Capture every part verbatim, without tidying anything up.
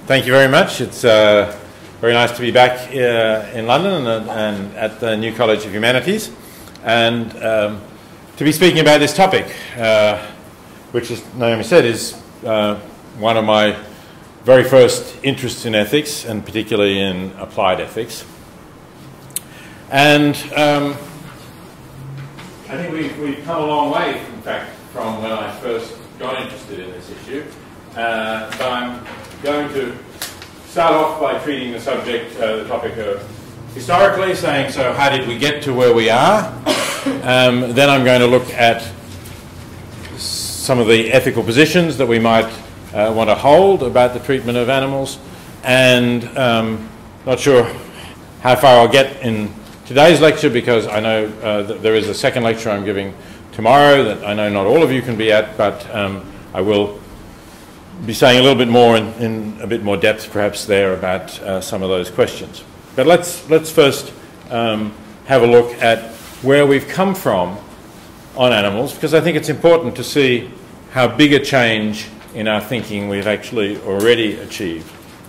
Thank you very much. It's uh, very nice to be back uh, in London and, and at the New College of Humanities, and um, to be speaking about this topic, uh, which, as Naomi said, is uh, one of my very first interests in ethics, and particularly in applied ethics. And um, I think we've, we've come a long way, in fact, from when I first got interested in this issue. Uh, but I'm going to start off by treating the subject, uh, the topic of historically, saying, so how did we get to where we are? Um, then I'm going to look at some of the ethical positions that we might uh, want to hold about the treatment of animals, and um, not sure how far I'll get in today's lecture, because I know uh, that there is a second lecture I'm giving tomorrow that I know not all of you can be at, but um, I will be saying a little bit more in, in a bit more depth perhaps there about uh, some of those questions. But let's, let's first um, have a look at where we've come from on animals, because I think it's important to see how big a change in our thinking we've actually already achieved.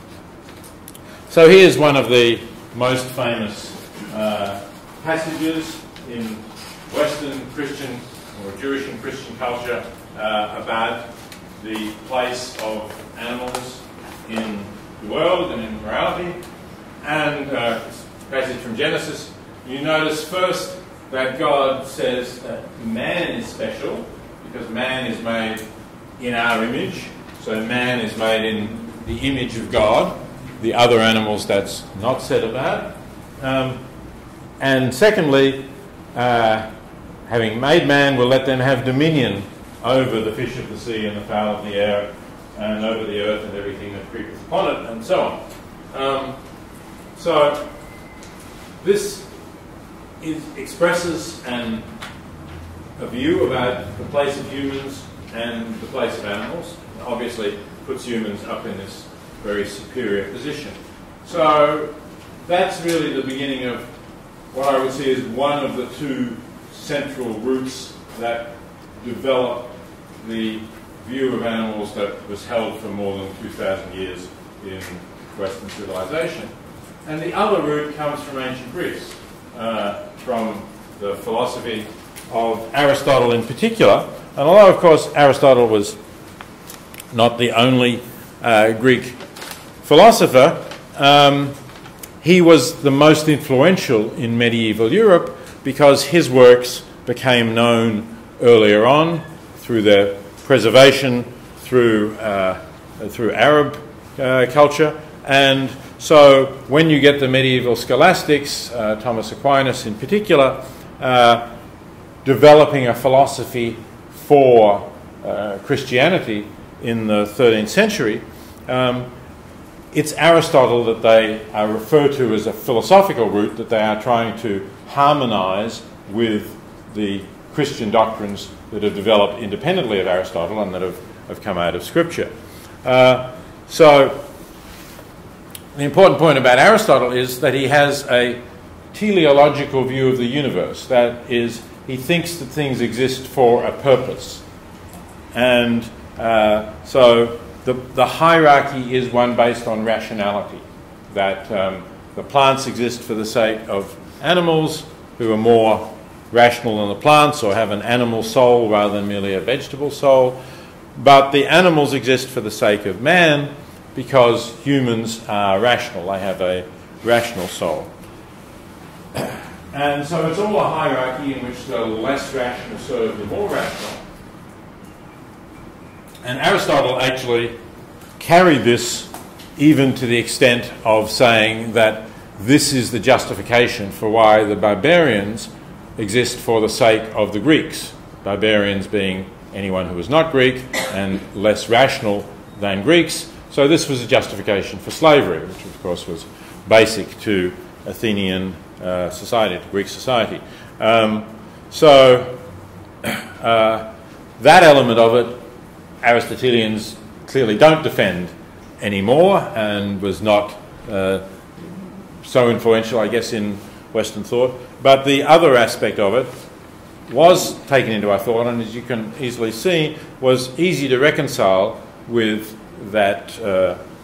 So here's one of the most famous uh, passages in Western Christian or Jewish and Christian culture uh, about the place of animals in the world and in morality. And uh, passage from Genesis, you notice first that God says that man is special because man is made in our image. So man is made in the image of God. The other animals, that's not said about. Um, and secondly, uh, having made man, will let them have dominion over the fish of the sea and the fowl of the air, and over the earth and everything that creepeth upon it, and so on. Um, so this is, expresses an, a view about the place of humans and the place of animals. It obviously puts humans up in this very superior position. So that's really the beginning of what I would see as one of the two central roots that develop the view of animals that was held for more than two thousand years in Western civilization. And the other root comes from ancient Greece, uh, from the philosophy of Aristotle in particular. And although, of course, Aristotle was not the only uh, Greek philosopher, um, he was the most influential in medieval Europe because his works became known earlier on through their preservation through uh, through Arab uh, culture. And so when you get the medieval scholastics, uh, Thomas Aquinas in particular, uh, developing a philosophy for uh, Christianity in the thirteenth century, um, it's Aristotle that they are referred to as a philosophical root that they are trying to harmonize with the Christian doctrines that have developed independently of Aristotle and that have, have come out of Scripture. Uh, so the important point about Aristotle is that he has a teleological view of the universe. That is, he thinks that things exist for a purpose. And uh, so the, the hierarchy is one based on rationality, that um, the plants exist for the sake of animals who are more rational than the plants or have an animal soul rather than merely a vegetable soul. But the animals exist for the sake of man because humans are rational. They have a rational soul. And so it's all a hierarchy in which the less rational serve the more rational. And Aristotle actually carried this even to the extent of saying that this is the justification for why the barbarians exist for the sake of the Greeks. Barbarians being anyone who was not Greek and less rational than Greeks. So this was a justification for slavery, which of course was basic to Athenian uh, society, to Greek society. Um, so uh, that element of it, Aristotelians clearly don't defend anymore, and was not uh, so influential, I guess, in Western thought. But the other aspect of it was taken into our thought, and as you can easily see, was easy to reconcile with that uh,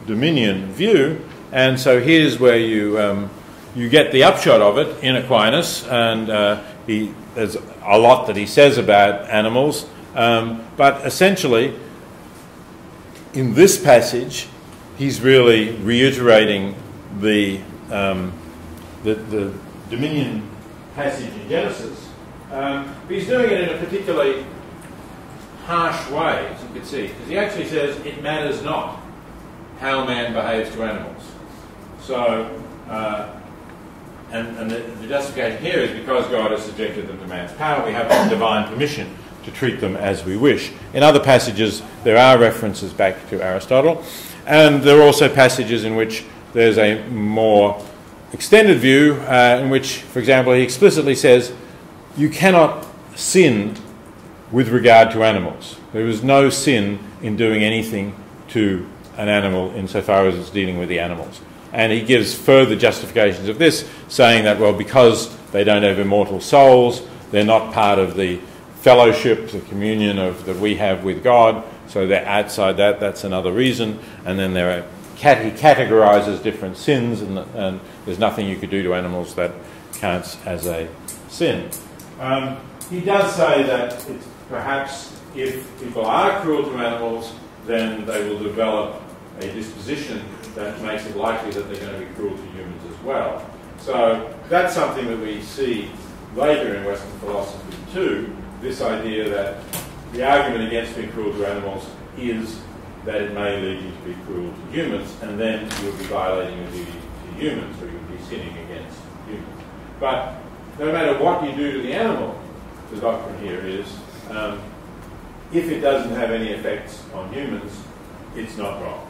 dominion view. And so here's where you um, you get the upshot of it in Aquinas, and uh, he, there's a lot that he says about animals, um, but essentially in this passage he's really reiterating the, um, the, the dominion passage in Genesis. Um, but he's doing it in a particularly harsh way, as you can see, because he actually says it matters not how man behaves to animals. So, uh, and, and the, the justification here is because God has subjected them to man's power, we have divine permission to treat them as we wish. In other passages, there are references back to Aristotle, and there are also passages in which there's a more extended view, uh, in which, for example, he explicitly says, you cannot sin with regard to animals. There is no sin in doing anything to an animal insofar as it's dealing with the animals. And he gives further justifications of this, saying that, well, because they don't have immortal souls, they're not part of the fellowship, the communion of, that we have with God, so they're outside that, that's another reason. And then there are, he categorises different sins, and, and there's nothing you could do to animals that counts as a sin. Um, he does say that it's perhaps if people are cruel to animals, then they will develop a disposition that makes it likely that they're going to be cruel to humans as well. So that's something that we see later in Western philosophy too, this idea that the argument against being cruel to animals is that it may lead you to be cruel to humans, and then you'll be violating your duty to humans, or you'll be sinning against humans. But no matter what you do to the animal, the doctrine here is, um, if it doesn't have any effects on humans, it's not wrong.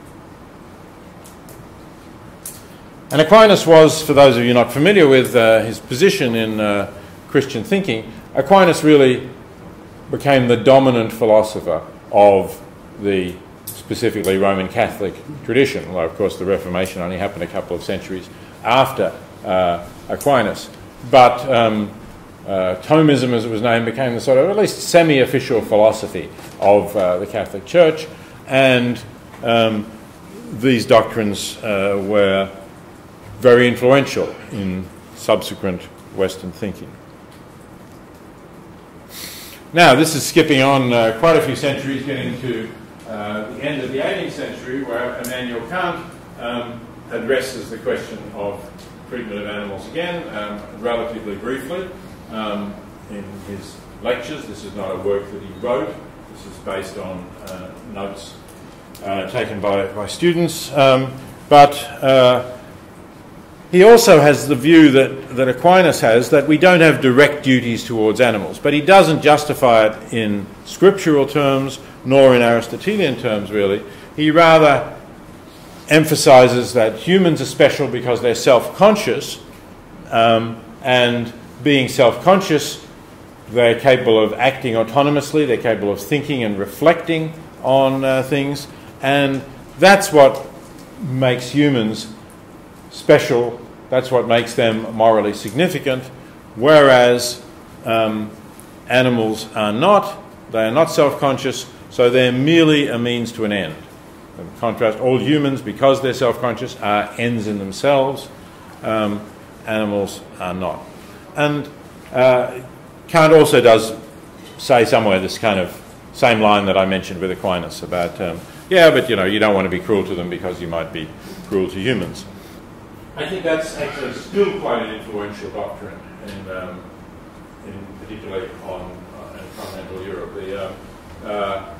And Aquinas was, for those of you not familiar with uh, his position in uh, Christian thinking, Aquinas really became the dominant philosopher of the specifically Roman Catholic tradition, although of course the Reformation only happened a couple of centuries after uh, Aquinas. But um, uh, Thomism, as it was named, became the sort of at least semi-official philosophy of uh, the Catholic Church, and um, these doctrines uh, were very influential in subsequent Western thinking. Now, this is skipping on uh, quite a few centuries, getting to uh, the end of the eighteenth century, where Immanuel Kant um, addresses the question of treatment of animals again, um, relatively briefly, um, in his lectures. This is not a work that he wrote. This is based on uh, notes uh, taken by, by students. Um, but uh, he also has the view that, that Aquinas has, that we don't have direct duties towards animals, but he doesn't justify it in scriptural terms, nor in Aristotelian terms, really. He rather emphasises that humans are special because they're self-conscious, um, and being self-conscious, they're capable of acting autonomously, they're capable of thinking and reflecting on uh, things, and that's what makes humans special, that's what makes them morally significant, whereas um, animals are not. They are not self-conscious, so they're merely a means to an end. In contrast, all humans, because they're self-conscious, are ends in themselves. Um, animals are not. And uh, Kant also does say somewhere this kind of same line that I mentioned with Aquinas about, um, yeah, but you know, you don't want to be cruel to them because you might be cruel to humans. I think that's actually still quite an influential doctrine, in, um, in particularly on uh, in continental Europe. The, uh, uh,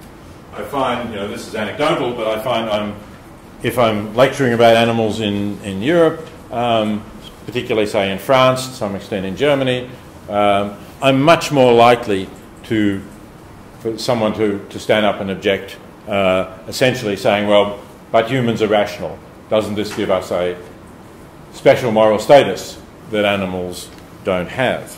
I find, you know, this is anecdotal, but I find I'm, if I'm lecturing about animals in, in Europe, um, particularly say in France, to some extent in Germany, um, I'm much more likely to, for someone to, to stand up and object, uh, essentially saying, well, but humans are rational. Doesn't this give us a special moral status that animals don't have?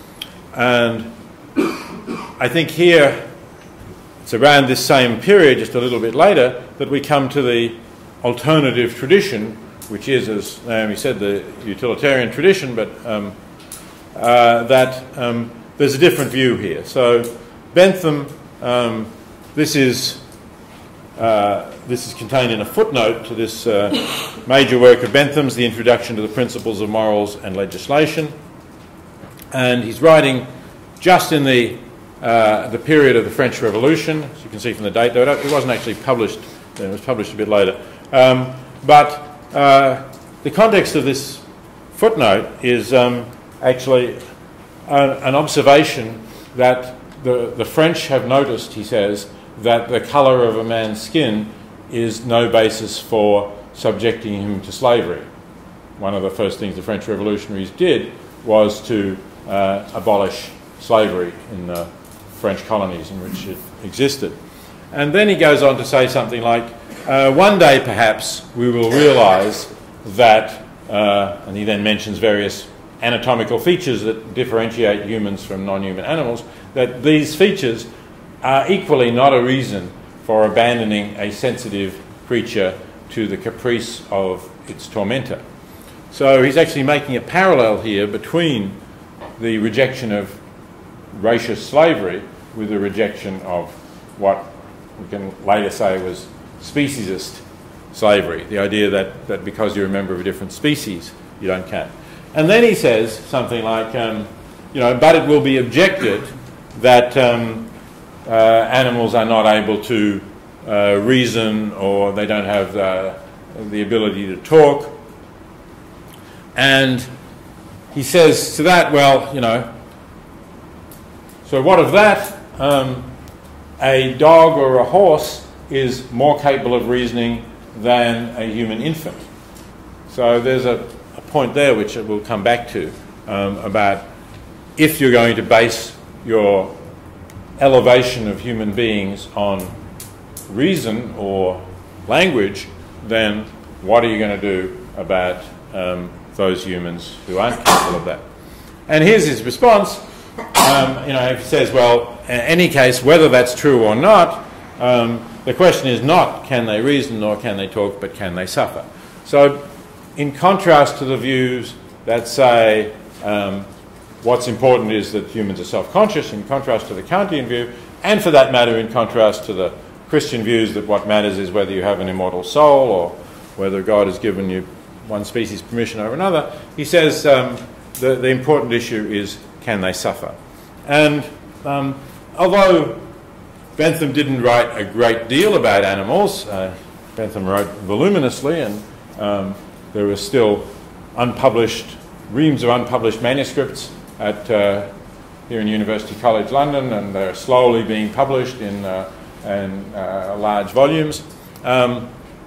And I think here, it's around this same period, just a little bit later, that we come to the alternative tradition, which is, as Naomi said, the utilitarian tradition, but um, uh, that um, there's a different view here. So Bentham, um, this is uh, this is contained in a footnote to this uh, major work of Bentham's, The Introduction to the Principles of Morals and Legislation. And he's writing just in the, uh, the period of the French Revolution, as you can see from the date, though it wasn't actually published then, it was published a bit later. Um, but uh, the context of this footnote is um, actually an, an observation that the, the French have noticed, he says, that the colour of a man's skin is no basis for subjecting him to slavery. One of the first things the French revolutionaries did was to uh, abolish slavery in the French colonies in which it existed. And then he goes on to say something like, uh, one day perhaps we will realise that, uh, and he then mentions various anatomical features that differentiate humans from non-human animals, that these features are equally not a reason for abandoning a sensitive creature to the caprice of its tormentor. So he's actually making a parallel here between the rejection of racious slavery with the rejection of what we can later say was speciesist slavery, the idea that, that because you're a member of a different species, you don't count. And then he says something like, um, you know, but it will be objected that um, uh, animals are not able to uh, reason, or they don't have the, the ability to talk. And he says to that, well, you know, so what of that? Um, a dog or a horse is more capable of reasoning than a human infant. So there's a, a point there which we'll come back to um, about if you're going to base your elevation of human beings on reason or language, then what are you going to do about um, those humans who aren't capable of that? And here's his response. Um, you know, he says, well, in any case, whether that's true or not, um, the question is not can they reason nor can they talk, but can they suffer? So in contrast to the views that say um, what's important is that humans are self-conscious, in contrast to the Kantian view, and for that matter in contrast to the Christian views that what matters is whether you have an immortal soul or whether God has given you one species permission over another, he says um, the, the important issue is can they suffer? And um, although Bentham didn't write a great deal about animals, uh, Bentham wrote voluminously, and um, there were still unpublished, reams of unpublished manuscripts at uh, here in University College London, and they're slowly being published in, uh, in uh, large volumes. Um,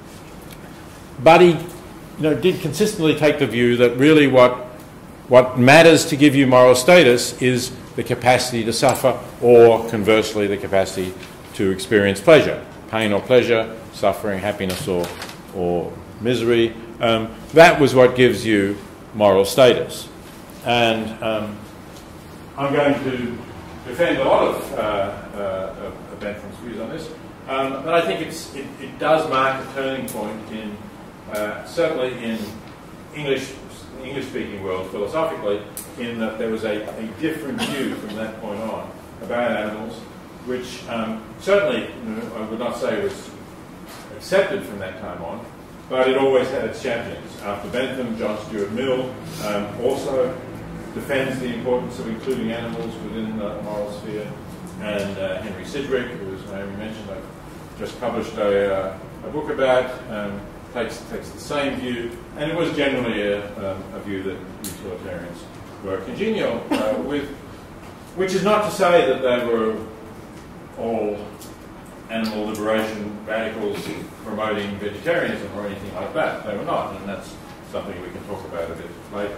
but he you know, did consistently take the view that really what, what matters to give you moral status is the capacity to suffer, or conversely the capacity to experience pleasure, pain or pleasure, suffering, happiness or, or misery. Um, that was what gives you moral status. And um, I'm going to defend a lot of, uh, uh, of Bentham's views on this, um, but I think it's, it, it does mark a turning point in, uh, certainly in English English-speaking world philosophically, in that there was a, a different view from that point on about animals, which um, certainly you know, I would not say was accepted from that time on, but it always had its champions. After Bentham, John Stuart Mill um, also defends the importance of including animals within the moral sphere, and uh, Henry Sidgwick, who, as Naomi mentioned, I've just published a, uh, a book about, um, takes, takes the same view, and it was generally a, um, a view that utilitarians were congenial uh, with, which is not to say that they were all animal liberation radicals promoting vegetarianism or anything like that. They were not, and that's something we can talk about a bit later.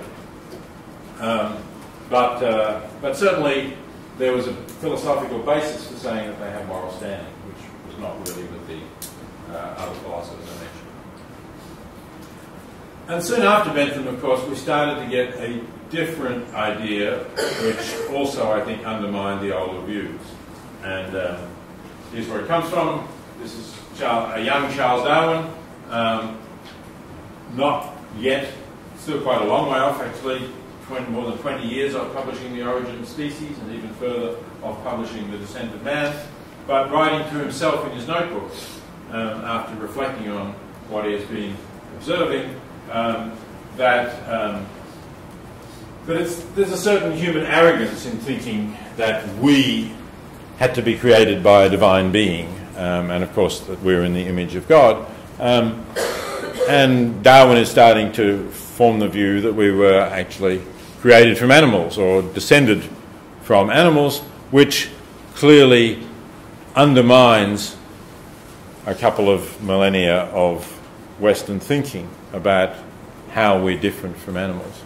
Um, but, uh, but certainly there was a philosophical basis for saying that they have moral standing, which was not really with the uh, other philosophers I mentioned. And soon after Bentham, of course, we started to get a different idea, which also, I think, undermined the older views. And um, here's where it comes from. This is Charles, a young Charles Darwin, um, not yet, still quite a long way off, actually, twenty, more than twenty years of publishing The Origin of Species, and even further of publishing The Descent of Man, but writing to himself in his notebook um, after reflecting on what he has been observing, um, that, um, that it's, there's a certain human arrogance in thinking that we had to be created by a divine being, um, and of course that we're in the image of God. Um, and Darwin is starting to form the view that we were actually created from animals or descended from animals, which clearly undermines a couple of millennia of Western thinking about how we're different from animals.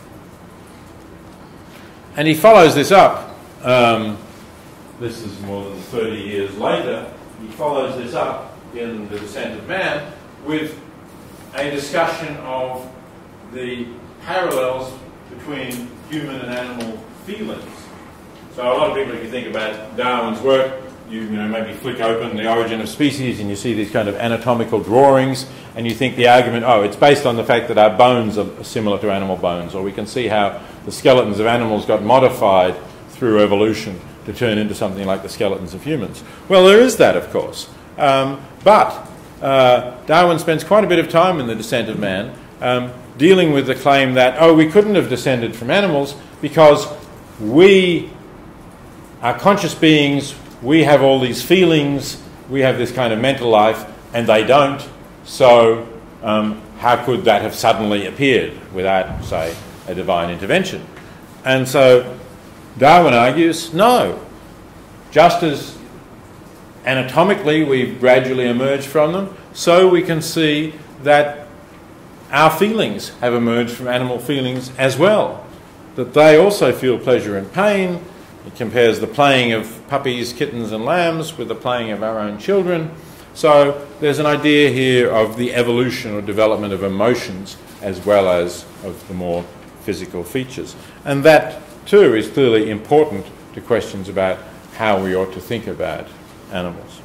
And he follows this up, um, this is more than thirty years later, he follows this up in The Descent of Man with a discussion of the parallels between human and animal feelings. So a lot of people, if you think about Darwin's work, you, you know, maybe flick open The Origin of Species and you see these kind of anatomical drawings and you think the argument, oh, it's based on the fact that our bones are similar to animal bones, or we can see how the skeletons of animals got modified through evolution to turn into something like the skeletons of humans. Well, there is that, of course. Um, but uh, Darwin spends quite a bit of time in The Descent of Man um, dealing with the claim that, oh, we couldn't have descended from animals because we are conscious beings, we have all these feelings, we have this kind of mental life, and they don't. So um, how could that have suddenly appeared without, say, a divine intervention? And so Darwin argues, no. Just as anatomically we've gradually emerged from them, so we can see that our feelings have emerged from animal feelings as well. That they also feel pleasure and pain. It compares the playing of puppies, kittens and lambs with the playing of our own children. So there's an idea here of the evolution or development of emotions as well as of the more physical features. And that too is clearly important to questions about how we ought to think about animals.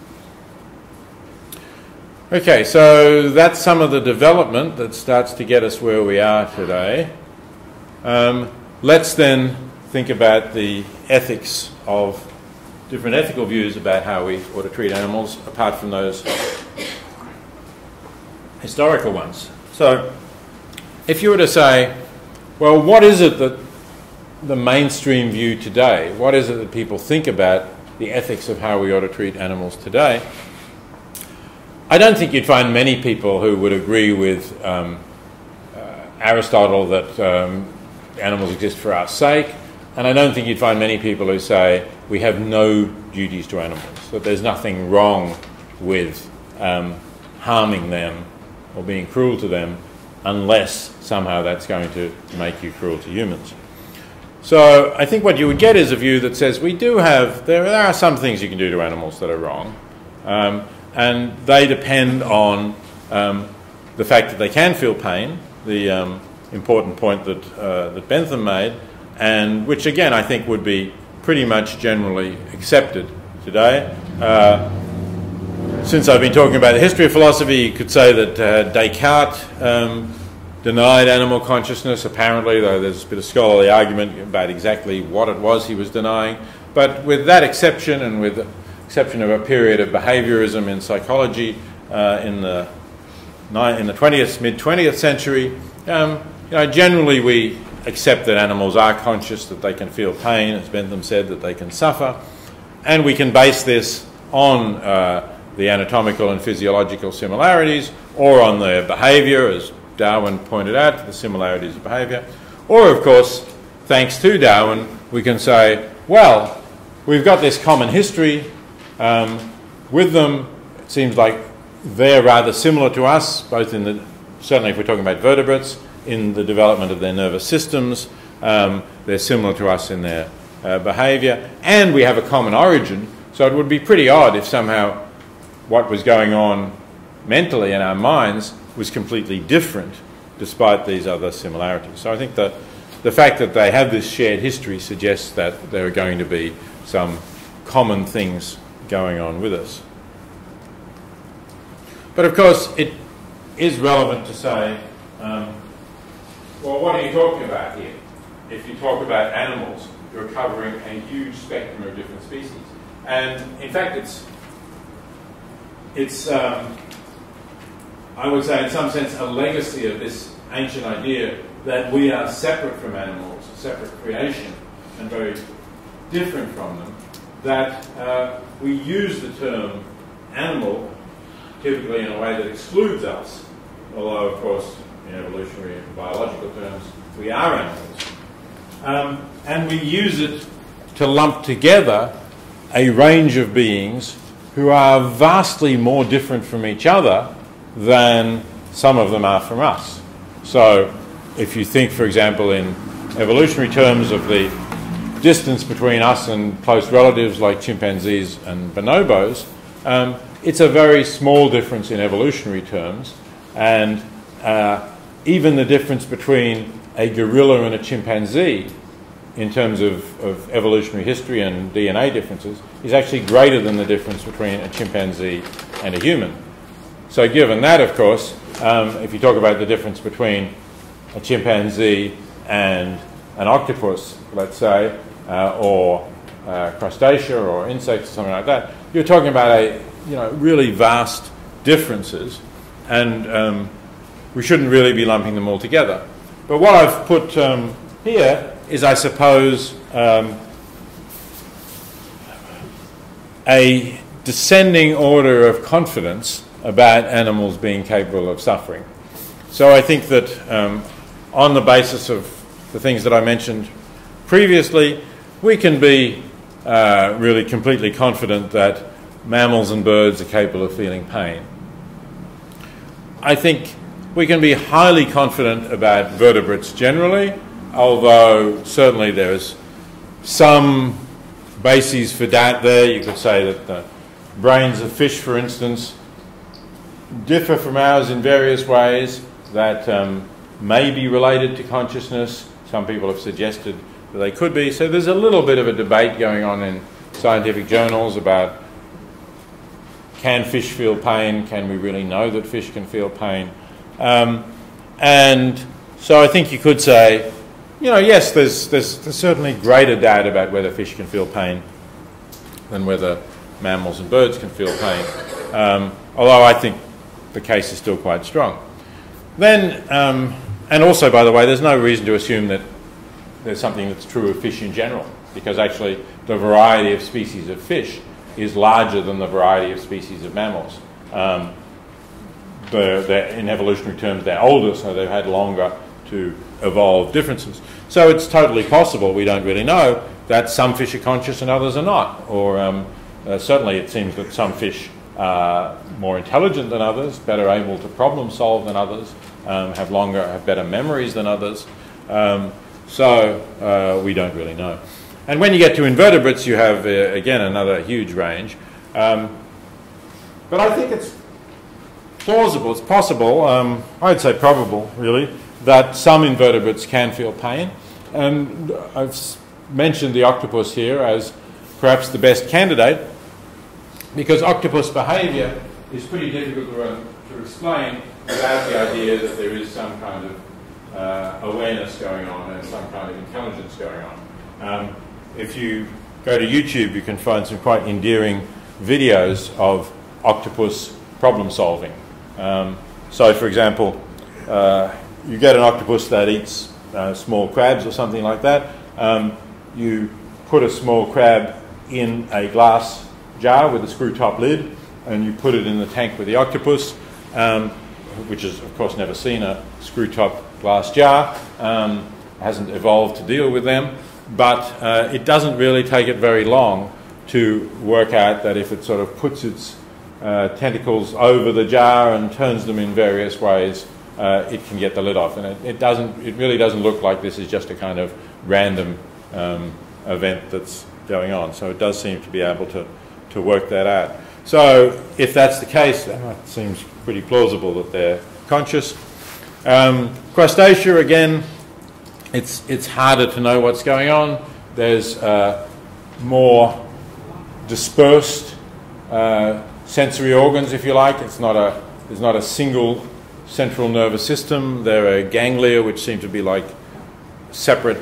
Okay, so that's some of the development that starts to get us where we are today. Um, let's then think about the ethics of different ethical views about how we ought to treat animals, apart from those historical ones. So, if you were to say, well, what is it that the mainstream view today, what is it that people think about the ethics of how we ought to treat animals today? I don't think you'd find many people who would agree with um, uh, Aristotle that um, animals exist for our sake. And I don't think you'd find many people who say we have no duties to animals, that there's nothing wrong with um, harming them or being cruel to them unless somehow that's going to make you cruel to humans. So I think what you would get is a view that says we do have, there are some things you can do to animals that are wrong, um, and they depend on um, the fact that they can feel pain, the um, important point that, uh, that Bentham made, and which again I think would be pretty much generally accepted today. Uh, since I've been talking about the history of philosophy, you could say that uh, Descartes um, denied animal consciousness, apparently, though there's a bit of scholarly argument about exactly what it was he was denying. But with that exception, and with the exception of a period of behaviorism in psychology uh, in the in the twentieth, mid-twentieth century, um, you know, generally we accept that animals are conscious, that they can feel pain, as Bentham said, that they can suffer, and we can base this on uh, the anatomical and physiological similarities, or on their behaviour, as Darwin pointed out, the similarities of behaviour, or of course, thanks to Darwin, we can say, well, we've got this common history um, with them. It seems like they're rather similar to us, both in the, certainly if we're talking about vertebrates, in the development of their nervous systems. Um, they're similar to us in their uh, behaviour, and we have a common origin, so it would be pretty odd if somehow what was going on mentally in our minds was completely different despite these other similarities. So I think that the fact that they have this shared history suggests that there are going to be some common things going on with us. But of course it is relevant to say, um, well, what are you talking about here? If you talk about animals, you're covering a huge spectrum of different species. And in fact, it's it's, um, I would say in some sense, a legacy of this ancient idea that we are separate from animals, a separate creation, and very different from them, that uh, we use the term animal typically in a way that excludes us, although of course in evolutionary and biological terms we are animals. Um, and we use it to lump together a range of beings who are vastly more different from each other than some of them are from us. So if you think, for example, in evolutionary terms of the distance between us and close relatives like chimpanzees and bonobos, um, it's a very small difference in evolutionary terms, and uh, even the difference between a gorilla and a chimpanzee in terms of, of evolutionary history and D N A differences is actually greater than the difference between a chimpanzee and a human. So given that, of course, um, if you talk about the difference between a chimpanzee and an octopus, let's say, uh, or uh, crustacea or insects or something like that, you're talking about a you know really vast differences, and um, we shouldn't really be lumping them all together. But what I've put um, here is, I suppose, um, a descending order of confidence about animals being capable of suffering. So I think that um, on the basis of the things that I mentioned previously, we can be uh, really completely confident that mammals and birds are capable of feeling pain. I think we can be highly confident about vertebrates generally, although certainly there's some bases for that there. You could say that the brains of fish, for instance, differ from ours in various ways that um, may be related to consciousness. Some people have suggested that they could be. So there's a little bit of a debate going on in scientific journals about, can fish feel pain? Can we really know that fish can feel pain? Um, and so I think you could say, you know, yes, there's, there's, there's certainly greater data about whether fish can feel pain than whether mammals and birds can feel pain. Um, although I think the case is still quite strong. Then, um, and also, by the way, there's no reason to assume that there's something that's true of fish in general, because actually the variety of species of fish is larger than the variety of species of mammals. Um, they're, they're, in evolutionary terms, they're older, so they've had longer to evolve differences. So it's totally possible, we don't really know, that some fish are conscious and others are not. Or um, uh, certainly it seems that some fish are more intelligent than others, better able to problem solve than others, um, have longer, have better memories than others. Um, so uh, we don't really know. And when you get to invertebrates, you have, uh, again, another huge range. Um, but I think it's plausible, it's possible, um, I'd say probable, really, that some invertebrates can feel pain. And I've mentioned the octopus here as perhaps the best candidate, because octopus behaviour is pretty difficult to, uh, to explain without the idea that there is some kind of uh, awareness going on and some kind of intelligence going on. Um, if you go to YouTube, you can find some quite endearing videos of octopus problem solving. Um, so, for example, uh, you get an octopus that eats uh, small crabs or something like that. Um, you put a small crab in a glass jar with a screw top lid, and you put it in the tank with the octopus, um, which has of course never seen a screw top glass jar, um, hasn't evolved to deal with them, but uh, it doesn't really take it very long to work out that if it sort of puts its uh, tentacles over the jar and turns them in various ways, uh, it can get the lid off. And it, it doesn't, it really doesn't look like this is just a kind of random um, event that's going on. So it does seem to be able to to work that out. So if that's the case, then it seems pretty plausible that they're conscious. Um, crustacea, again, it's, it's harder to know what's going on. There's uh, more dispersed uh, sensory organs, if you like. It's not a, there's not a single central nervous system. There are ganglia, which seem to be like separate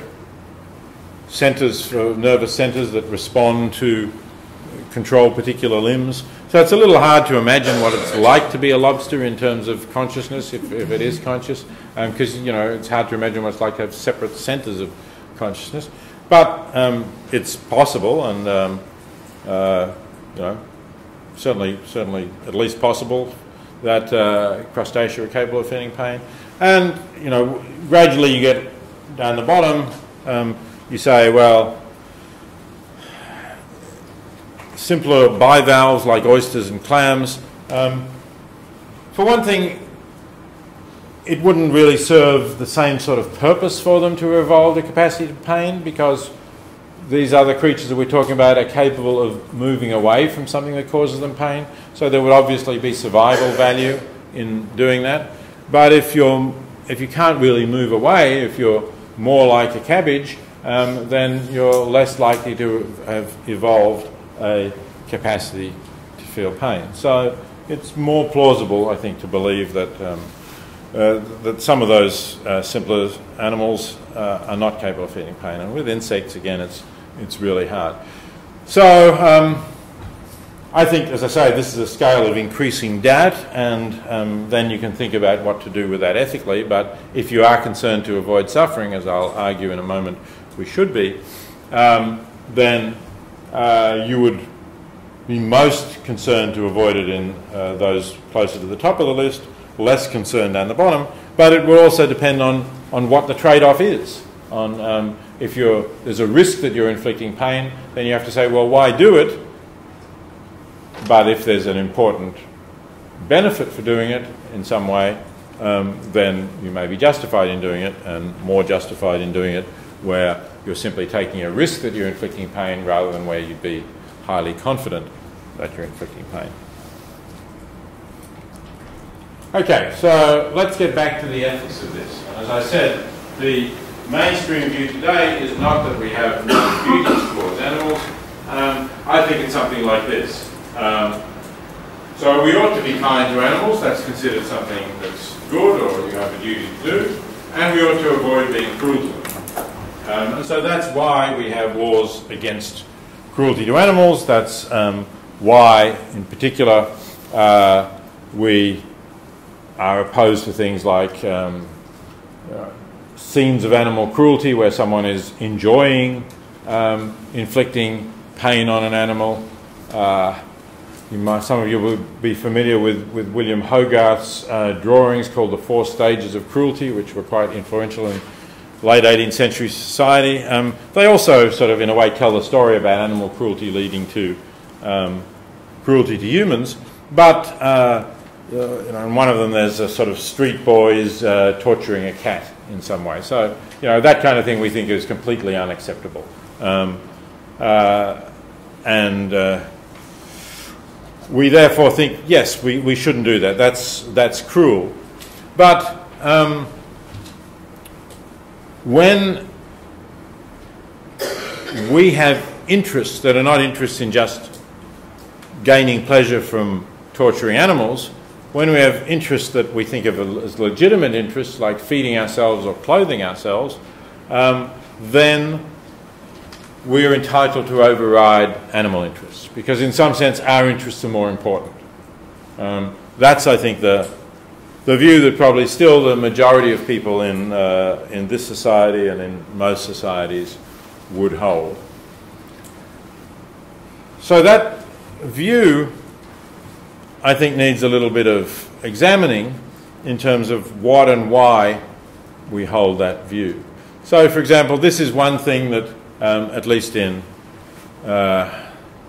centers, for nervous centers that respond to control particular limbs. So it's a little hard to imagine what it's like to be a lobster in terms of consciousness, if, if it is conscious, because um, you know it's hard to imagine what it's like to have separate centres of consciousness. But um, it's possible, and um, uh, you know, certainly, certainly at least possible that uh, crustacea are capable of feeling pain. And you know, gradually you get down the bottom. Um, you say, well, simpler bivalves like oysters and clams. Um, for one thing, it wouldn't really serve the same sort of purpose for them to evolve the capacity to pain, because these other creatures that we're talking about are capable of moving away from something that causes them pain. So there would obviously be survival value in doing that. But if you're if you can't really move away, if you're more like a cabbage, um, then you're less likely to have evolved a capacity to feel pain. So it's more plausible, I think, to believe that um, uh, that some of those uh, simpler animals uh, are not capable of feeling pain. And with insects, again, it's it's really hard. So um, I think, as I say, this is a scale of increasing doubt, and um, then you can think about what to do with that ethically. But if you are concerned to avoid suffering, as I'll argue in a moment we should be, um, then uh, you would be most concerned to avoid it in uh, those closer to the top of the list, less concerned down the bottom. But it will also depend on, on what the trade-off is. On um, if you're, there's a risk that you're inflicting pain, then you have to say, well, why do it? But if there's an important benefit for doing it in some way, um, then you may be justified in doing it, and more justified in doing it where you're simply taking a risk that you're inflicting pain rather than where you'd be highly confident that you're inflicting pain. Okay, so let's get back to the ethics of this. As I said, the mainstream view today is not that we have no duties towards animals. Um, I think it's something like this. Um, so we ought to be kind to animals. That's considered something that's good, or you have a duty to do. And we ought to avoid being cruel to them. Um, and so that's why we have laws against cruelty to animals. That's um, why, in particular, uh, we are opposed to things like um, uh, scenes of animal cruelty where someone is enjoying um, inflicting pain on an animal. Uh, you might, some of you will be familiar with, with William Hogarth's uh, drawings called The Four Stages of Cruelty, which were quite influential in late eighteenth century society. Um, they also sort of, in a way, tell the story about animal cruelty leading to um, cruelty to humans. But uh, uh, you know, in one of them there's a sort of street boys uh, torturing a cat in some way. So, you know, that kind of thing we think is completely unacceptable. Um, uh, and uh, we therefore think, yes, we, we shouldn't do that. That's, that's cruel. But um, when we have interests that are not interests in just gaining pleasure from torturing animals, when we have interests that we think of as legitimate interests, like feeding ourselves or clothing ourselves, um, then we're entitled to override animal interests, because in some sense our interests are more important. Um, that's, I think, the the view that probably still the majority of people in uh, in this society and in most societies would hold. So that view, I think, needs a little bit of examining in terms of what and why we hold that view. So, for example, this is one thing that, um, at least in uh,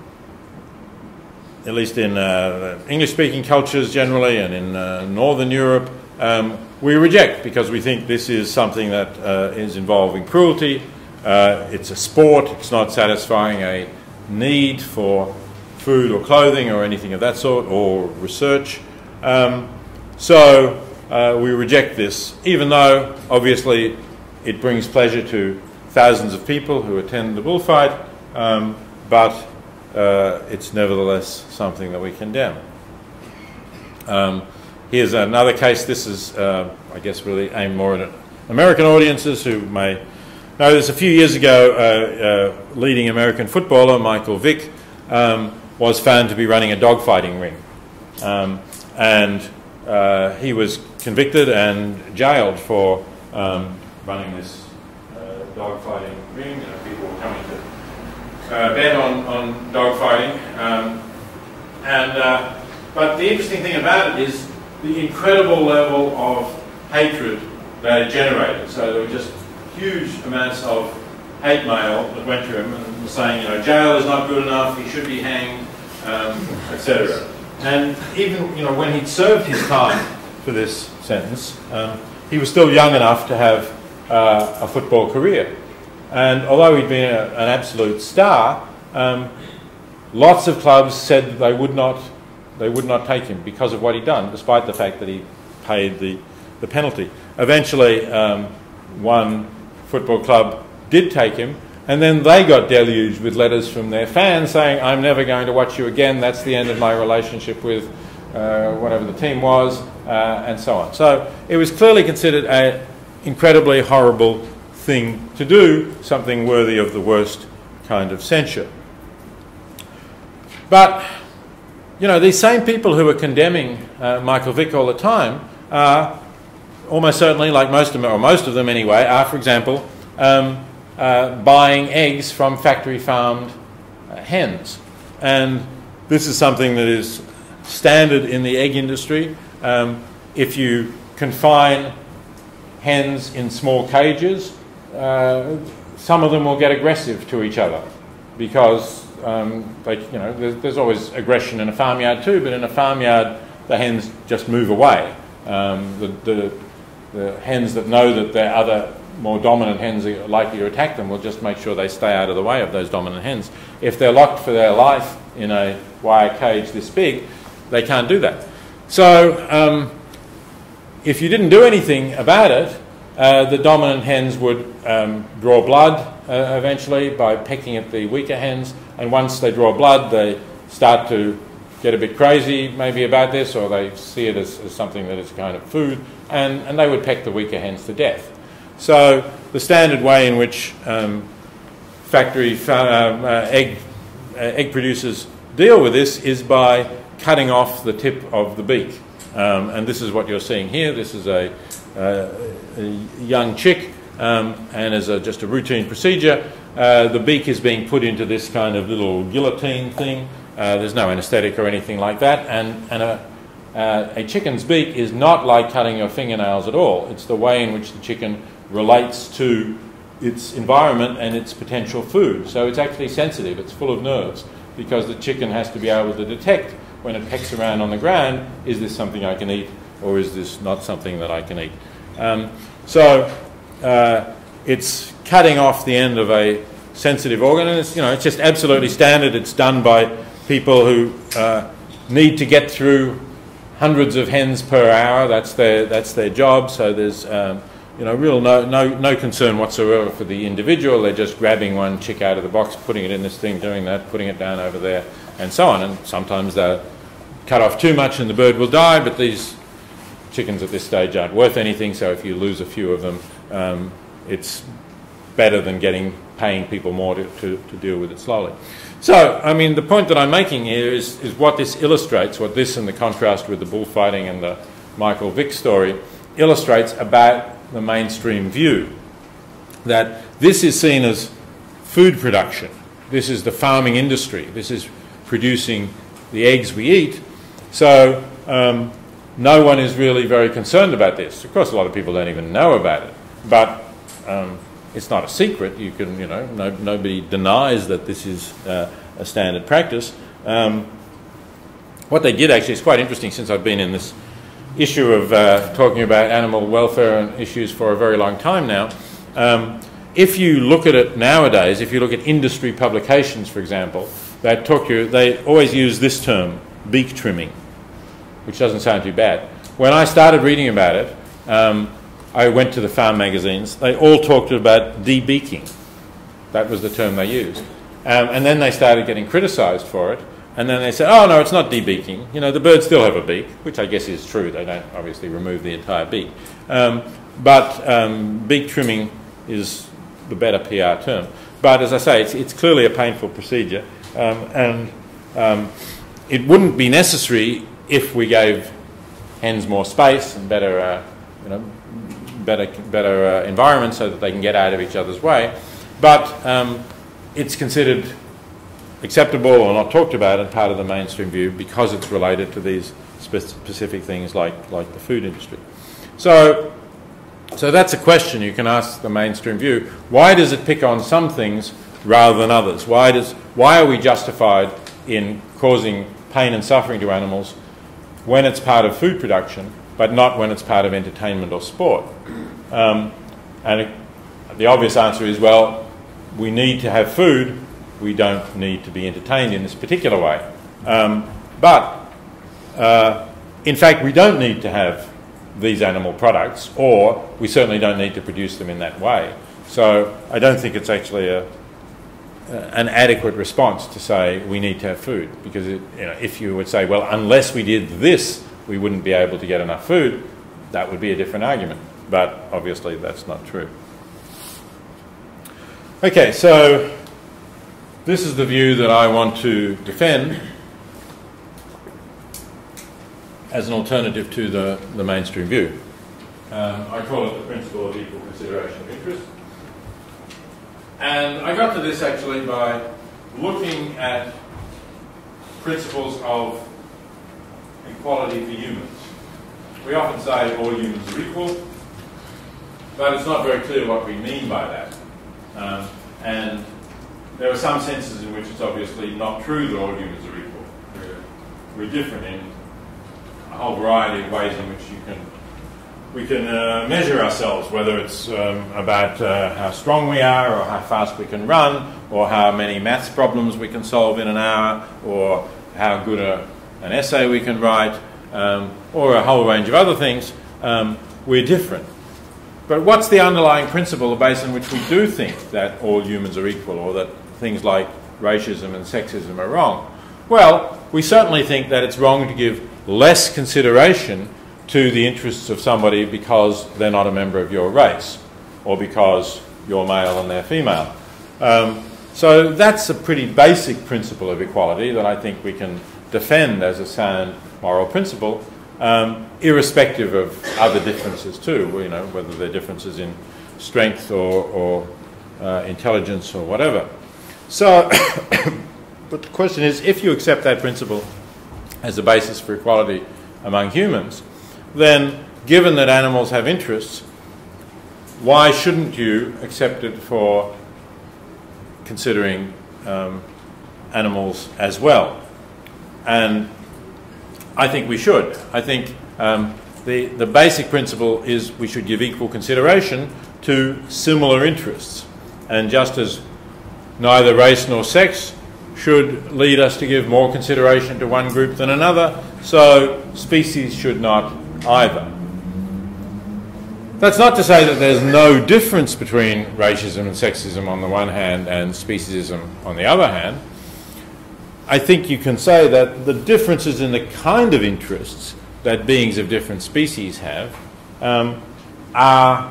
at least in uh, English-speaking cultures generally, and in uh, Northern Europe, um, we reject, because we think this is something that uh, is involving cruelty. Uh, it's a sport. It's not satisfying a need for food or clothing or anything of that sort, or research. Um, so uh, we reject this, even though obviously it brings pleasure to thousands of people who attend the bullfight, um, but uh, it's nevertheless something that we condemn. Um, here's another case. This is, uh, I guess, really aimed more at American audiences who may know this. A few years ago, uh, uh, leading American footballer Michael Vick um, was found to be running a dogfighting ring. Um, and uh, he was convicted and jailed for um, running this uh, dogfighting ring. You know, people were coming to uh, bet on, on dogfighting. Um, and, uh, but the interesting thing about it is the incredible level of hatred that it generated. So there were just huge amounts of hate mail that went to him and saying, you know, jail is not good enough, he should be hanged, um, et cetera. And even, you know, when he'd served his time for this sentence, um, he was still young enough to have uh, a football career. And although he'd been a, an absolute star, um, lots of clubs said that they would not, they would not take him because of what he'd done, despite the fact that he paid the, the penalty. Eventually, um, one football club did take him, and then they got deluged with letters from their fans saying, I'm never going to watch you again, that's the end of my relationship with uh, whatever the team was, uh, and so on. So it was clearly considered an incredibly horrible thing to do, something worthy of the worst kind of censure. But, you know, these same people who are condemning uh, Michael Vick all the time are almost certainly, like most of them, or most of them anyway, are, for example, um, uh, buying eggs from factory-farmed uh, hens. And this is something that is standard in the egg industry. Um, if you confine hens in small cages, uh, some of them will get aggressive to each other because um, they, you know, there's, there's always aggression in a farmyard too, but in a farmyard the hens just move away. Um, the, the, the hens that know that their other more dominant hens are likely to attack them will just make sure they stay out of the way of those dominant hens. If they're locked for their life in a wire cage this big, they can't do that. So um, if you didn't do anything about it, uh, the dominant hens would um, draw blood uh, eventually by pecking at the weaker hens, and once they draw blood they start to get a bit crazy maybe about this, or they see it as, as something that is kind of food, and, and they would peck the weaker hens to death. So the standard way in which um, factory uh, uh, egg, uh, egg producers deal with this is by cutting off the tip of the beak. Um, and this is what you're seeing here. This is a, uh, a young chick, um, and as a, just a routine procedure, uh, the beak is being put into this kind of little guillotine thing. Uh, there's no anaesthetic or anything like that, and, and a, uh, a chicken's beak is not like cutting your fingernails at all. It's the way in which the chicken relates to its environment and its potential food. So it's actually sensitive, it's full of nerves, because the chicken has to be able to detect when it pecks around on the ground, is this something I can eat or is this not something that I can eat? Um, so uh, it's cutting off the end of a sensitive organ, and it's, you know, it's just absolutely standard. It's done by people who uh, need to get through hundreds of hens per hour. That's their, that's their job, so there's um, you know, real no, no, no concern whatsoever for the individual. They're just grabbing one chick out of the box, putting it in this thing, doing that, putting it down over there, and so on. And sometimes they'll cut off too much and the bird will die, but these chickens at this stage aren't worth anything, so if you lose a few of them, um, it's better than getting paying people more to, to, to deal with it slowly. So, I mean, the point that I'm making here is, is what this illustrates, what this and the contrast with the bullfighting and the Michael Vick story illustrates about the mainstream view, that this is seen as food production. This is the farming industry. This is producing the eggs we eat. So um, no one is really very concerned about this. Of course, a lot of people don't even know about it, but um, it's not a secret. You can, you know, no, nobody denies that this is uh, a standard practice. Um, what they did actually is quite interesting, since I've been in this issue of uh, talking about animal welfare and issues for a very long time now. Um, if you look at it nowadays, if you look at industry publications, for example, they talk you, they always use this term, beak trimming, which doesn't sound too bad. When I started reading about it, um, I went to the farm magazines. They all talked about de-beaking. That was the term they used. Um, and then they started getting criticised for it. And then they said, oh, no, it's not de-beaking. You know, the birds still have a beak, which I guess is true. They don't obviously remove the entire beak. Um, but um, beak trimming is the better P R term. But as I say, it's, it's clearly a painful procedure. Um, and Um, it wouldn't be necessary if we gave hens more space and better, uh, you know, better, better uh, environment so that they can get out of each other's way. But um, it's considered acceptable or not talked about and part of the mainstream view because it's related to these spe specific things like, like the food industry. So, so that's a question you can ask the mainstream view. Why does it pick on some things rather than others? Why, does, why are we justified in causing pain and suffering to animals when it's part of food production, but not when it's part of entertainment or sport? Um, and it, the obvious answer is, well, we need to have food. We don't need to be entertained in this particular way. Um, but, uh, in fact, we don't need to have these animal products, or we certainly don't need to produce them in that way. So I don't think it's actually a, an adequate response to say we need to have food, because it, you know, if you would say, well, unless we did this, we wouldn't be able to get enough food, that would be a different argument. But obviously that's not true. Okay, so this is the view that I want to defend as an alternative to the, the mainstream view. Um, I call it the principle of equal consideration of interest. And I got to this actually by looking at principles of equality for humans. We often say all humans are equal, but it's not very clear what we mean by that. Um, and there are some senses in which it's obviously not true that all humans are equal. We're, we're different in a whole variety of ways in which you can, we can uh, measure ourselves, whether it's um, about uh, how strong we are, or how fast we can run, or how many maths problems we can solve in an hour, or how good a, an essay we can write, um, or a whole range of other things. Um, we're different. But what's the underlying principle, the base on which we do think that all humans are equal, or that things like racism and sexism are wrong? Well, we certainly think that it's wrong to give less consideration to the interests of somebody because they're not a member of your race, or because you're male and they're female. Um, so that's a pretty basic principle of equality that I think we can defend as a sound moral principle, um, irrespective of other differences too, you know, whether they're differences in strength or, or uh, intelligence or whatever. So, but the question is, if you accept that principle as a basis for equality among humans, then given that animals have interests, why shouldn't you accept it for considering um, animals as well? And I think we should. I think um, the, the basic principle is we should give equal consideration to similar interests. And just as neither race nor sex should lead us to give more consideration to one group than another, so species should not either. That's not to say that there's no difference between racism and sexism on the one hand and speciesism on the other hand. I think you can say that the differences in the kind of interests that beings of different species have um, are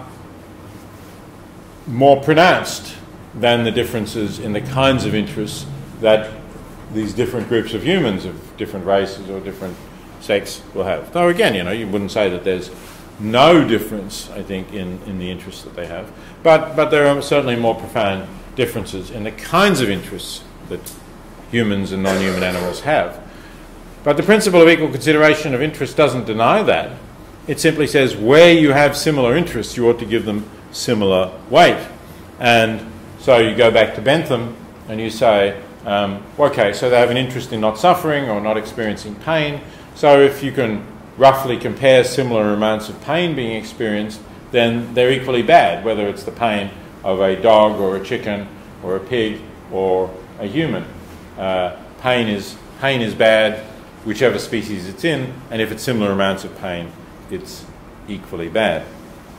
more pronounced than the differences in the kinds of interests that these different groups of humans of different races or different sex will have. Though again, you know, you wouldn't say that there's no difference, I think, in, in the interests that they have. But, but there are certainly more profound differences in the kinds of interests that humans and non-human animals have. But the principle of equal consideration of interest doesn't deny that. It simply says where you have similar interests, you ought to give them similar weight. And so you go back to Bentham and you say, um, okay, so they have an interest in not suffering or not experiencing pain. So if you can roughly compare similar amounts of pain being experienced, then they're equally bad, whether it's the pain of a dog or a chicken or a pig or a human. Uh, pain is pain is bad, whichever species it's in, and if it's similar amounts of pain, it's equally bad.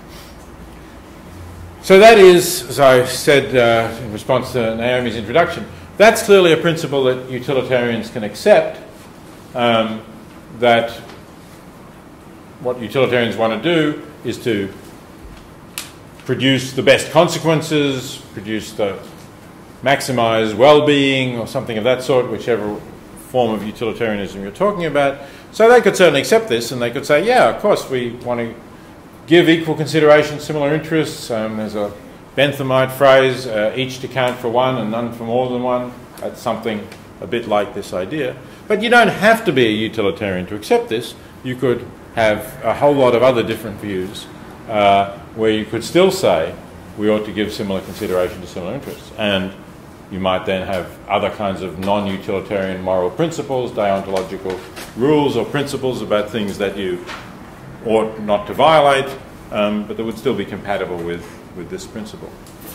So that is, as I said uh, in response to Naomi's introduction, that's clearly a principle that utilitarians can accept, um, that what utilitarians want to do is to produce the best consequences, produce the maximize well-being or something of that sort, whichever form of utilitarianism you're talking about. So they could certainly accept this, and they could say, yeah, of course, we want to give equal consideration, similar interests. Um, there's a Benthamite phrase, uh, each to count for one and none for more than one. That's something a bit like this idea. But you don't have to be a utilitarian to accept this. You could have a whole lot of other different views uh, where you could still say we ought to give similar consideration to similar interests. And you might then have other kinds of non-utilitarian moral principles, deontological rules or principles about things that you ought not to violate, um, but that would still be compatible with, with this principle.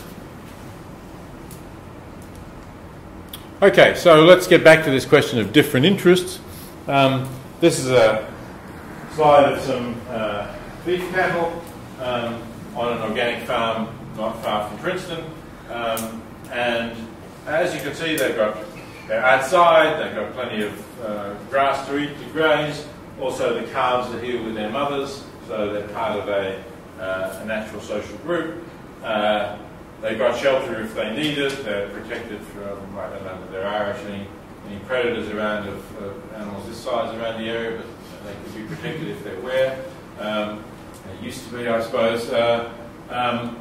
Okay, so let's get back to this question of different interests. Um, this is a slide of some uh, beef cattle um, on an organic farm not far from Princeton. Um, and as you can see, they've got, they're outside, they've got plenty of uh, grass to eat, to graze. Also, the calves are here with their mothers, so they're part of a, uh, a natural social group. Uh, they've got shelter if they need it. They're protected from, I don't know that there are actually any predators around of, of animals this size around the area, but they could be protected if they're where. Um, they used to be, I suppose. Uh, um,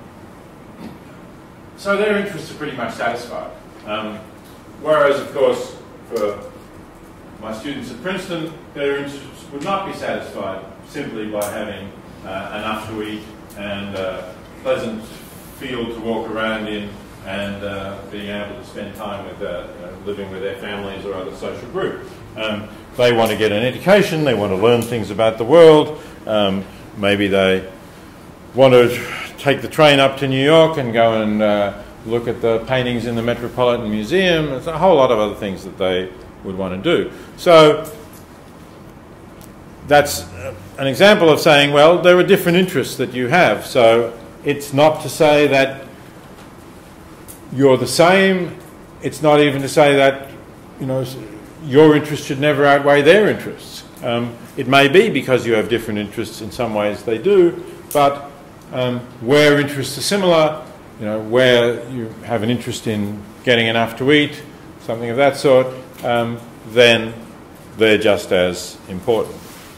so their interests are pretty much satisfied. Um, whereas, of course, for my students at Princeton, their interests would not be satisfied simply by having uh, enough to eat and a pleasant field to walk around in and uh, being able to spend time with, uh, you know, living with their families or other social group. Um, they want to get an education, they want to learn things about the world, um, maybe they want to take the train up to New York and go and uh, look at the paintings in the Metropolitan Museum. There's a whole lot of other things that they would want to do. So that's an example of saying, well, there are different interests that you have. So it's not to say that you're the same. It's not even to say that, you know, your interests should never outweigh their interests. Um, it may be because you have different interests, in some ways they do, but um, where interests are similar, you know, where you have an interest in getting enough to eat, something of that sort, um, then they're just as important.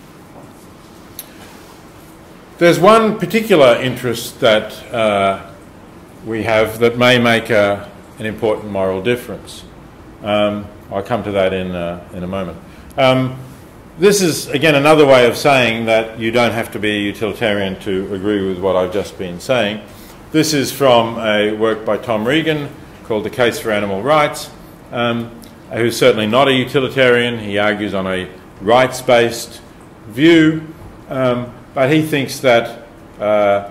There's one particular interest that uh, we have that may make a, an important moral difference. Um, I'll come to that in, uh, in a moment. Um, this is, again, another way of saying that you don't have to be a utilitarian to agree with what I've just been saying. This is from a work by Tom Regan called The Case for Animal Rights, um, who's certainly not a utilitarian. He argues on a rights-based view, um, but he thinks that uh,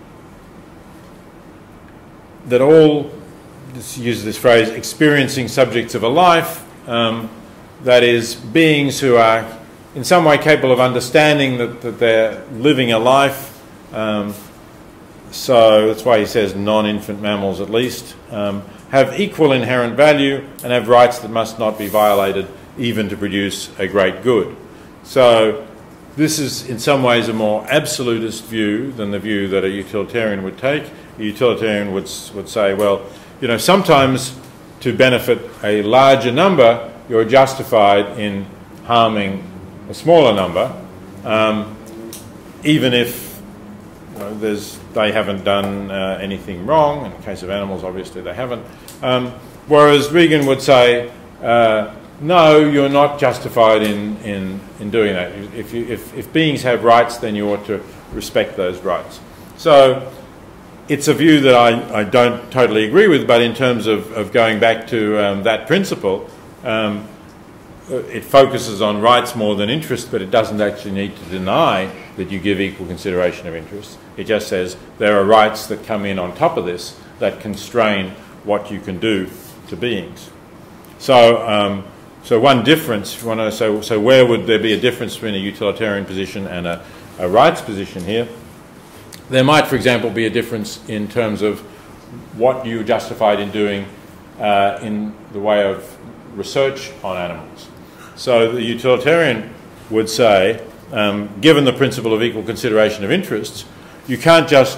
that all, this uses this phrase, experiencing subjects of a life, um, that is, beings who are in some way capable of understanding that, that they're living a life. Um, so that's why he says non-infant mammals at least, um, have equal inherent value and have rights that must not be violated even to produce a great good. So this is in some ways a more absolutist view than the view that a utilitarian would take. A utilitarian would, would say, well, you know, sometimes to benefit a larger number, you're justified in harming a smaller number, um, even if you know, there's, they haven't done uh, anything wrong. In the case of animals, obviously they haven't. Um, whereas Regan would say, uh, no, you're not justified in, in, in doing that. If, you, if, if beings have rights, then you ought to respect those rights. So it's a view that I, I don't totally agree with, but in terms of, of going back to um, that principle, um, it focuses on rights more than interest, but it doesn't actually need to deny that you give equal consideration of interest. It just says there are rights that come in on top of this that constrain what you can do to beings. So, um, so one difference, when I say, so where would there be a difference between a utilitarian position and a, a rights position here? There might, for example, be a difference in terms of what you're justified in doing uh, in the way of research on animals. So the utilitarian would say, um, given the principle of equal consideration of interests, you can't just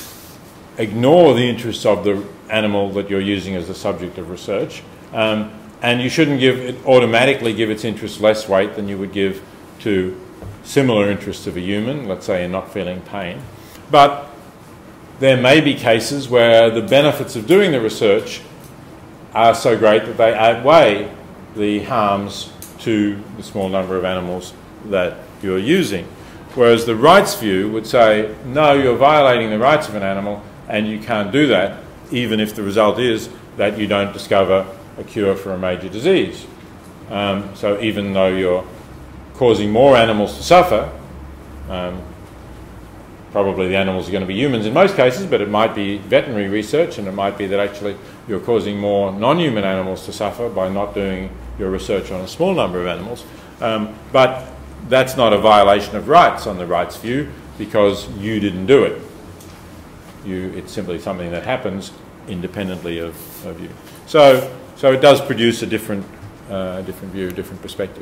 ignore the interests of the animal that you're using as the subject of research. Um, and you shouldn't give it automatically give its interests less weight than you would give to similar interests of a human, let's say in not feeling pain. But there may be cases where the benefits of doing the research are so great that they outweigh the harms to the small number of animals that you're using. Whereas the rights view would say, no, you're violating the rights of an animal and you can't do that, even if the result is that you don't discover a cure for a major disease. Um, so even though you're causing more animals to suffer, um, probably the animals are going to be humans in most cases, but it might be veterinary research, and it might be that actually you're causing more non-human animals to suffer by not doing your research on a small number of animals. Um, but that's not a violation of rights on the rights view, because you didn't do it. You, it's simply something that happens independently of, of you. So, so it does produce a different, uh, different view, a different perspective.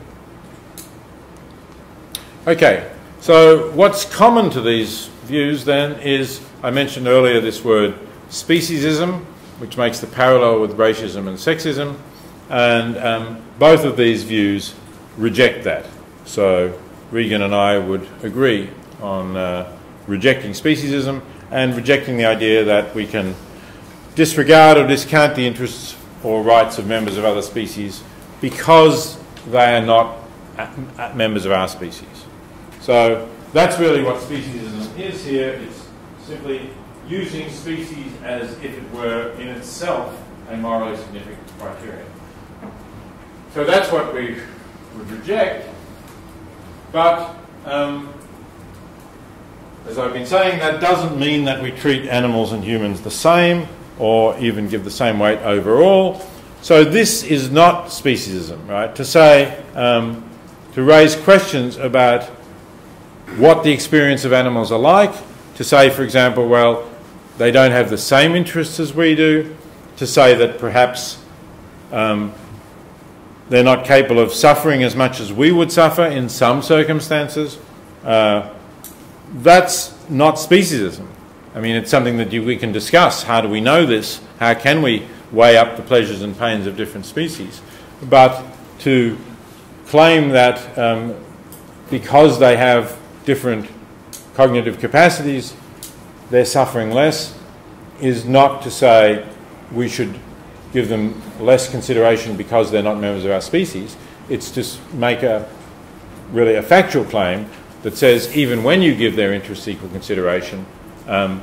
Okay, so what's common to these views then is, I mentioned earlier this word speciesism, which makes the parallel with racism and sexism, and um, both of these views reject that. So Regan and I would agree on uh, rejecting speciesism and rejecting the idea that we can disregard or discount the interests or rights of members of other species because they are not members of our species. So that's really what speciesism is here. It's simply using species as if it were in itself a morally significant criterion. So that's what we would reject. But um, as I've been saying, that doesn't mean that we treat animals and humans the same or even give the same weight overall. So this is not speciesism, right? To say, um, to raise questions about what the experience of animals are like, to say, for example, well, they don't have the same interests as we do, to say that perhaps um, they're not capable of suffering as much as we would suffer in some circumstances. Uh, that's not speciesism. I mean, it's something that you, we can discuss. How do we know this? How can we weigh up the pleasures and pains of different species? But to claim that um, because they have different cognitive capacities, they're suffering less, is not to say we should give them less consideration because they're not members of our species. It's to make a really a factual claim that says even when you give their interests equal consideration, um,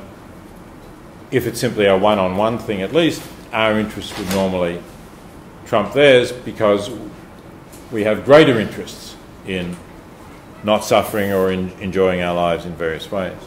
if it's simply a one-on-one thing at least, our interests would normally trump theirs because we have greater interests in not suffering or in enjoying our lives in various ways.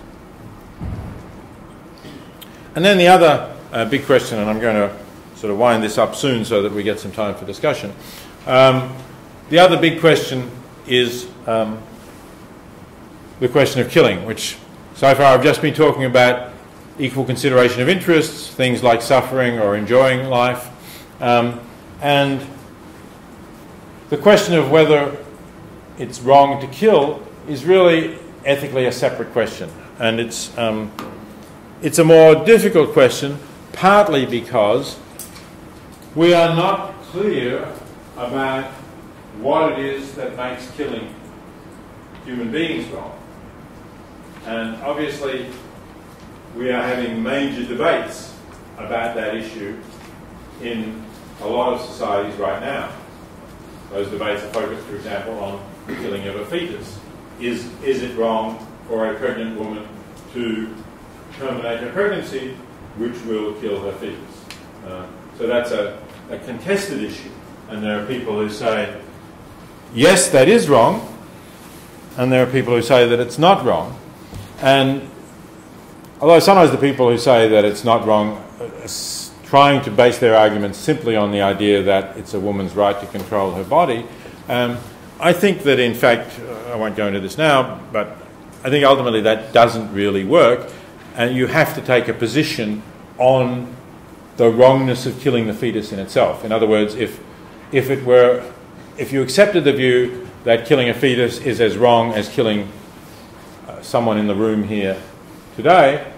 And then the other uh, big question, and I'm going to sort of wind this up soon so that we get some time for discussion. Um, the other big question is um, the question of killing, which so far I've just been talking about equal consideration of interests, things like suffering or enjoying life, um, and the question of whether it's wrong to kill is really ethically a separate question, and it's um, it's a more difficult question, partly because we are not clear about what it is that makes killing human beings wrong, and obviously we are having major debates about that issue in a lot of societies right now. Those debates are focused, for example, on the killing of a fetus. Is, is it wrong for a pregnant woman to terminate her pregnancy, which will kill her fetus? Uh, so that's a, a contested issue. And there are people who say, yes, that is wrong. And there are people who say that it's not wrong. And although sometimes the people who say that it's not wrong are trying to base their arguments simply on the idea that it's a woman's right to control her body, um, I think that in fact, uh, I won't go into this now, but I think ultimately that doesn't really work, and you have to take a position on the wrongness of killing the fetus in itself. In other words, if, if it were, if you accepted the view that killing a fetus is as wrong as killing uh, someone in the room here today,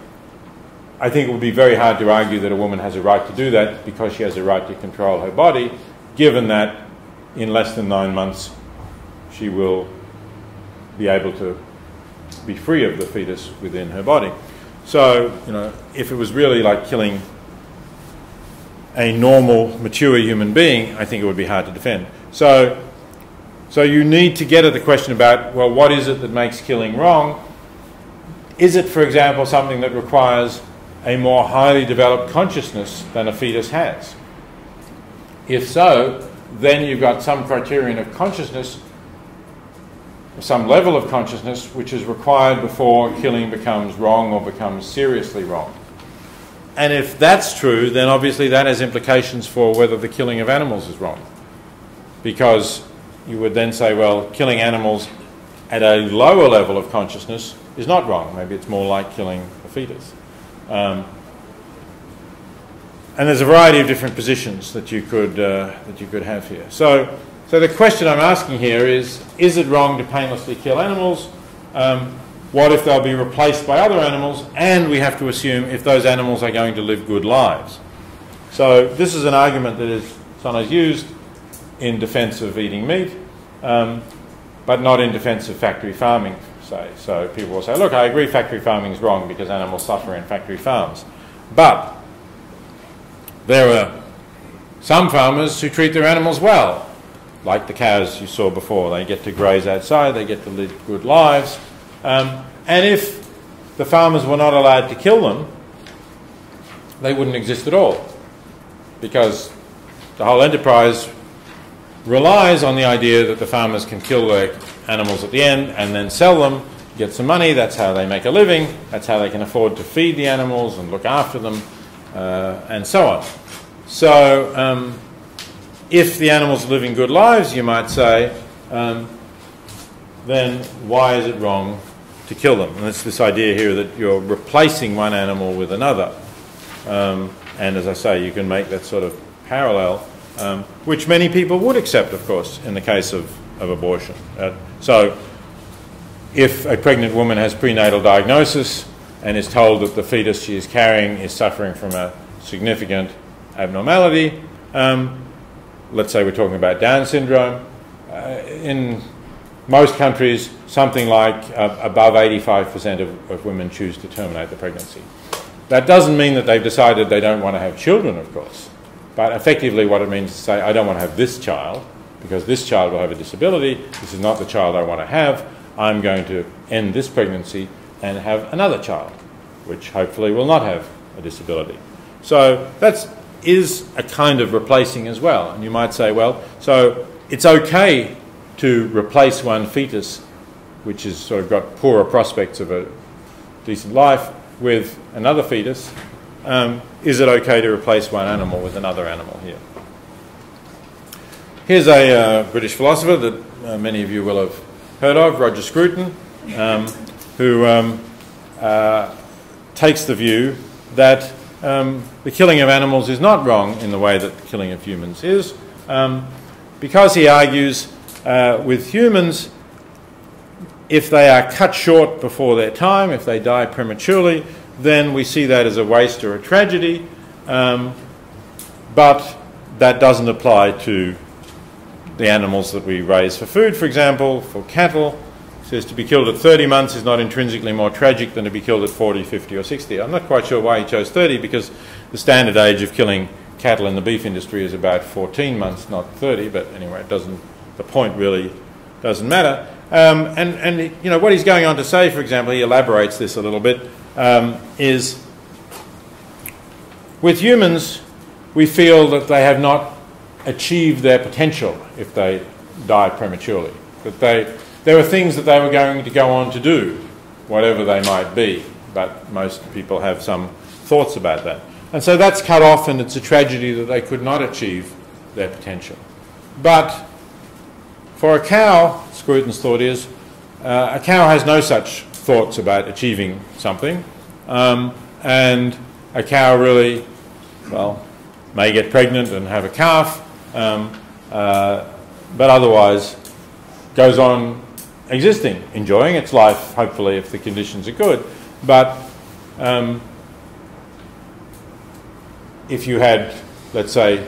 I think it would be very hard to argue that a woman has a right to do that because she has a right to control her body, given that in less than nine months she will be able to be free of the fetus within her body. So, you know, if it was really like killing a normal, mature human being, I think it would be hard to defend. So, so you need to get at the question about, well, what is it that makes killing wrong? Is it, for example, something that requires a more highly developed consciousness than a fetus has? If so, then you've got some criterion of consciousness, some level of consciousness, which is required before killing becomes wrong or becomes seriously wrong. And if that's true, then obviously that has implications for whether the killing of animals is wrong. Because you would then say, well, killing animals at a lower level of consciousness is not wrong. Maybe it's more like killing a fetus. Um, and there's a variety of different positions that you could uh, that you could have here. So, so the question I'm asking here is: is it wrong to painlessly kill animals? Um, what if they'll be replaced by other animals? And we have to assume if those animals are going to live good lives. So this is an argument that is sometimes used in defence of eating meat, um, but not in defence of factory farming, say. So people will say, look, I agree factory farming is wrong because animals suffer in factory farms. But there are some farmers who treat their animals well, like the cows you saw before. They get to graze outside, they get to live good lives. Um, and if the farmers were not allowed to kill them, they wouldn't exist at all, because the whole enterprise relies on the idea that the farmers can kill their animals at the end and then sell them, get some money. That's how they make a living. That's how they can afford to feed the animals and look after them, uh, and so on. So um, if the animals are living good lives, you might say, um, then why is it wrong to kill them? And it's this idea here that you're replacing one animal with another. Um, and as I say, you can make that sort of parallel, um, which many people would accept, of course, in the case of, of abortion. Uh, so if a pregnant woman has prenatal diagnosis and is told that the fetus she is carrying is suffering from a significant abnormality, um, let's say we're talking about Down syndrome, uh, in most countries, something like uh, above eighty-five percent of, of women choose to terminate the pregnancy. That doesn't mean that they've decided they don't want to have children, of course, but effectively what it means is to say, I don't want to have this child because this child will have a disability. This is not the child I want to have. I'm going to end this pregnancy and have another child, which hopefully will not have a disability. So that is a kind of replacing as well. And you might say, well, so it's okay to replace one fetus, which has sort of got poorer prospects of a decent life, with another fetus. Um, is it okay to replace one animal with another animal here? Here's a uh, British philosopher that uh, many of you will have heard of, Roger Scruton, um, who um, uh, takes the view that um, the killing of animals is not wrong in the way that the killing of humans is, um, because he argues uh, with humans, if they are cut short before their time, if they die prematurely, then we see that as a waste or a tragedy, um, but that doesn't apply to the animals that we raise for food, for example, for cattle. It says to be killed at thirty months is not intrinsically more tragic than to be killed at forty, fifty or sixty. I'm not quite sure why he chose thirty, because the standard age of killing cattle in the beef industry is about fourteen months, not thirty, but anyway, it doesn't, the point really doesn't matter. Um, and, and you know, what he's going on to say, for example, he elaborates this a little bit, um, is with humans, we feel that they have not achieved their potential if they die prematurely. That they, there are things that they were going to go on to do, whatever they might be, but most people have some thoughts about that. And so that's cut off, and it's a tragedy that they could not achieve their potential. But for a cow, Scruton's thought is, uh, a cow has no such thoughts about achieving something, um, and a cow really, well, may get pregnant and have a calf, um, uh, but otherwise goes on existing, enjoying its life, hopefully, if the conditions are good. But um, if you had, let's say,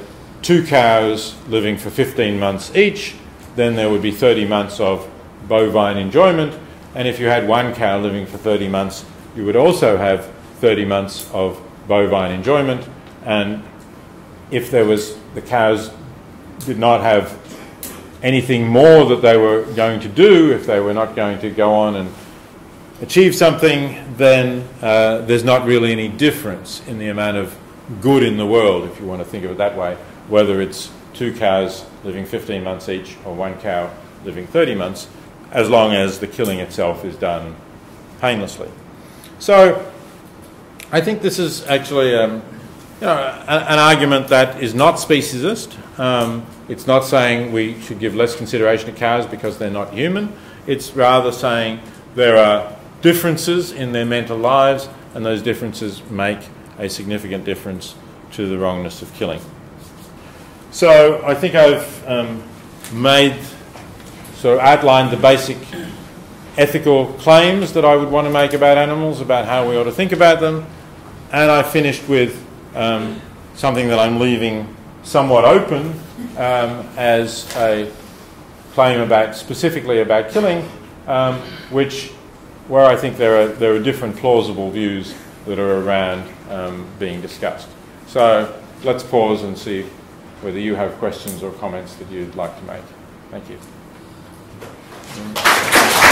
two cows living for fifteen months each, then there would be thirty months of bovine enjoyment, and if you had one cow living for thirty months, you would also have thirty months of bovine enjoyment, and if there was, the cows did not have anything more that they were going to do, if they were not going to go on and achieve something, then uh, there's not really any difference in the amount of good in the world, if you want to think of it that way, whether it's two cows living fifteen months each or one cow living thirty months, as long as the killing itself is done painlessly. So I think this is actually um, you know, a, an argument that is not speciesist. Um, it's not saying we should give less consideration to cows because they're not human. It's rather saying there are differences in their mental lives, and those differences make a significant difference to the wrongness of killing. So I think I've um, made, sort of outlined the basic ethical claims that I would want to make about animals, about how we ought to think about them, and I finished with um, something that I'm leaving somewhat open um, as a claim about, specifically about killing, um, which, where I think there are, there are different plausible views that are around um, being discussed. So let's pause and see whether you have questions or comments that you'd like to make. Thank you.